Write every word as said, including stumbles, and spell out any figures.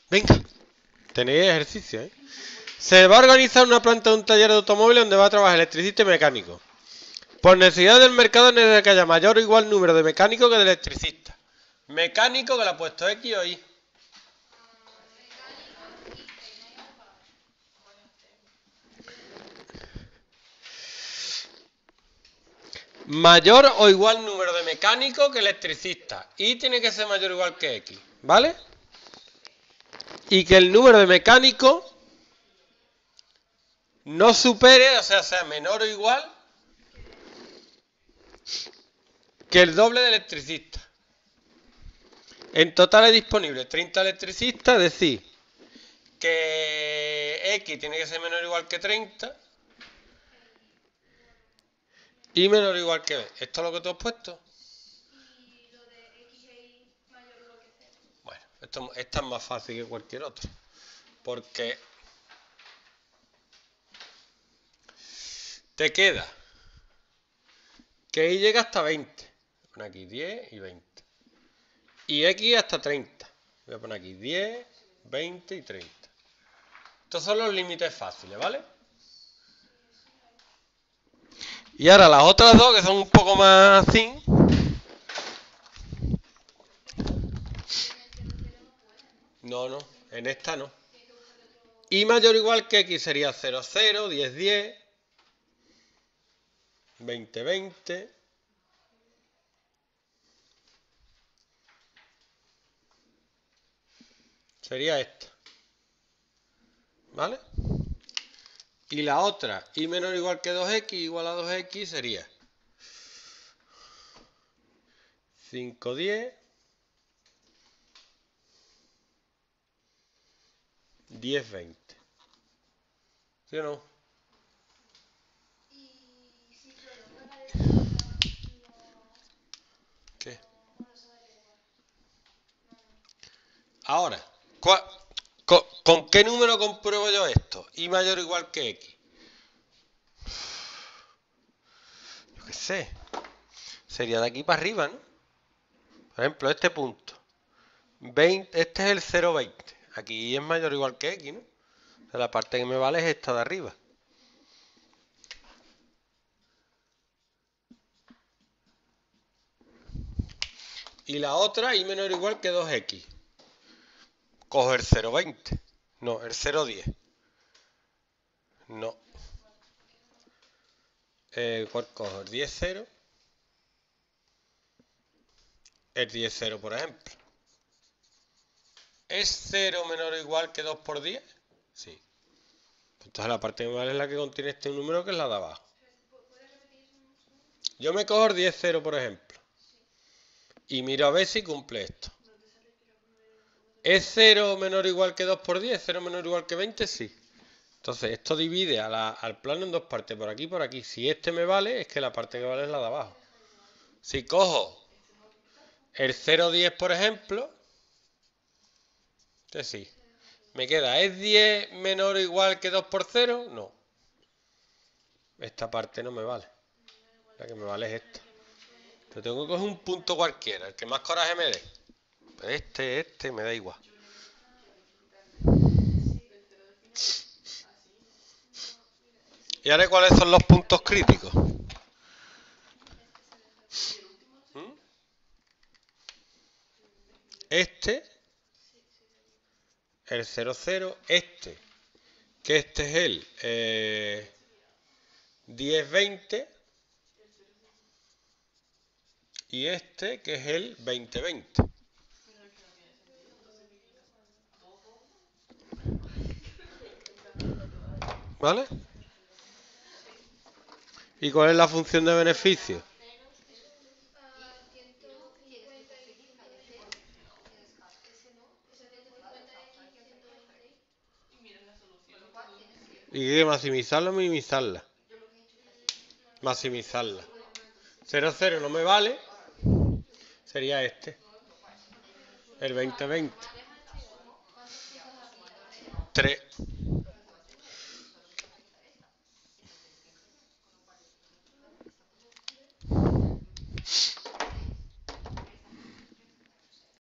Venga, tenéis ejercicio, ¿eh? Se va a organizar una planta de un taller de automóviles donde va a trabajar electricista y mecánico. Por necesidad del mercado es necesario que haya mayor o igual número de mecánicos que de electricistas. Mecánico que le ha puesto X o Y. Mayor o igual número de mecánicos que electricistas. Y tiene que ser mayor o igual que X. ¿Vale? Y que el número de mecánicos no supere, o sea, sea menor o igual que el doble de electricistas. En total es disponible treinta electricistas, es decir, que X tiene que ser menor o igual que treinta y menor o igual que B. ¿Esto es lo que tú has puesto? Y lo de X e Y mayor o igual que cero. Bueno, esto, esta es más fácil que cualquier otro. Porque te queda que Y llega hasta veinte. Voy a poner aquí diez y veinte. Y X hasta treinta. Voy a poner aquí diez, veinte y treinta. Estos son los límites fáciles, ¿vale? Y ahora las otras dos que son un poco más así. No, no, en esta no. Y mayor o igual que X sería cero, cero, diez, diez, veinte, veinte. Sería esta. ¿Vale? Y la otra, Y menor o igual que dos X igual a dos X sería cinco, diez, diez, veinte. ¿Sí o no? Y si coloco la de treinta, no. ¿Qué? No, no se daría igual. No, no. Ahora, con, ¿con qué número compruebo yo esto? Y mayor o igual que X. Yo qué sé. Sería de aquí para arriba, ¿no? Por ejemplo, este punto. veinte, este es el cero, veinte. Aquí es mayor o igual que X, ¿no? O sea, la parte que me vale es esta de arriba. Y la otra, Y menor o igual que dos X. Cojo el cero, veinte. No, el cero, diez. No. Eh, ¿Cuál cojo? El diez, cero. El diez, cero, por ejemplo. ¿Es cero menor o igual que dos por diez? Sí. Entonces la parte que me vale es la que contiene este número, que es la de abajo. ¿Puedes repetir eso un segundo? Yo me cojo el diez, cero, por ejemplo. Y miro a ver si cumple esto. ¿Es cero menor o igual que dos por diez? ¿cero menor o igual que veinte? Sí. Entonces esto divide a la, al plano en dos partes, por aquí y por aquí. Si este me vale, es que la parte que vale es la de abajo. Si cojo el cero, diez, por ejemplo, este sí. Me queda, ¿es diez menor o igual que dos por cero? No. Esta parte no me vale. La que me vale es esta. Pero tengo que coger un punto cualquiera, el que más coraje me dé. Pues este, este, me da igual. ¿Y ahora cuáles son los puntos críticos? ¿Mm? Este, el cero, cero, este, que este es el eh, diez, veinte, y este, que es el veinte, veinte. ¿Vale? ¿Y cuál es la función de beneficio? Ah, ciento cincuenta y ciento veinte. ¿Y qué? ¿Maximizarla o minimizarla? Maximizarla. cero, cero no me vale. Sería este. El veinte, veinte. tres.